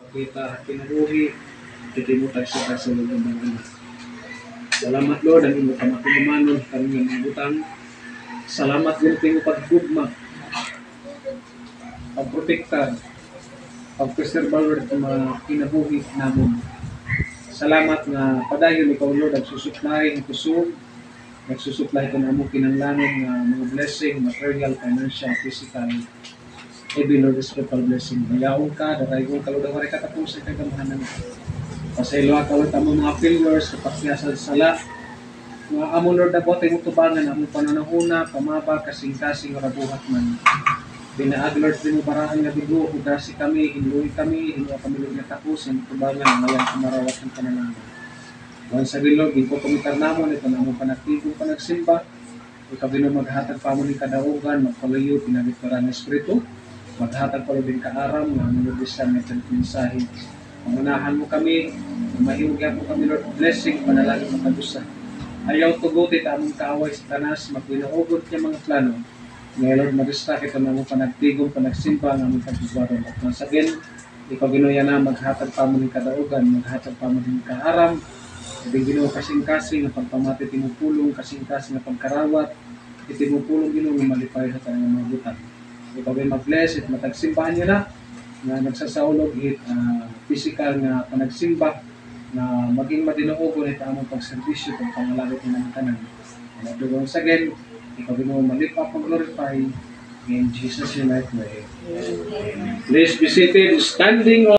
kita kinabuhi, kitimutan sa kasulog ng mga. Salamat Lord, ang imo kamatumanon, kami ng butang. Salamat din tingong paggugma, pagprotekta, pagpreserba Lord ng mga kinabuhi namin. Salamat na padayon ikaw Lord, nagsusupply ng kusog, nagsusupply ka ng among kinanglangan ng mga blessing, material, financial, physical, every Lord spiritual blessing. Mayaon ka, daraygon ka Lord, ang maray katapusin ka gamahanan. Pasaylo ka Lord, among mga failures, kapagkiyasal sala, mga among Lord na bote mo tubangan, among pananahuna, pamaba, kasing-kasing, rabuhat man. Binaag Lord, din mo baraan nga bigo, ugrasi kami, hinluin kami, hinluin kami Lord na tapusin, tubangan, ngayon kumarawat ng pananahuna. Once again Lord, ginko komitar namon, ito na among panagtigong panagsimba, ikaw din maghatag pa mo ni kadaugan, magpalayo, pinagitara ng Espiritu, maghatag pa din kaaram, na manubisan ng mensahe. Pangunahan mo kami, mahihugyan mo kami Lord, blessing, panalangin mo kadusa. Ayaw tugutin among kaaway sa tanas, magpinaugot niya mga plano. Ngayon Lord, mag-stack ito na among panagtigong, panagsimba, ng among pagbubaron. At once again, ikaw ginuya na maghatag pa mo ni kadaugan, maghatag pa mo din kaaram, hindi Ginoo kasing-kasing na pagpamati tinupulong, kasing-kasing na pagkarawat, itinupulong Ginoo na malipay sa kanyang mga butang. Ikaw ay mag-bless at matagsimbahan niya na nagsasaulog it physical na panagsimba na maging madinuogon ito among pagservisyo kung pangalagot ng kanan. And once again, ikaw Ginoo malipa pag-glorify in Jesus' name I pray. Please be seated, standing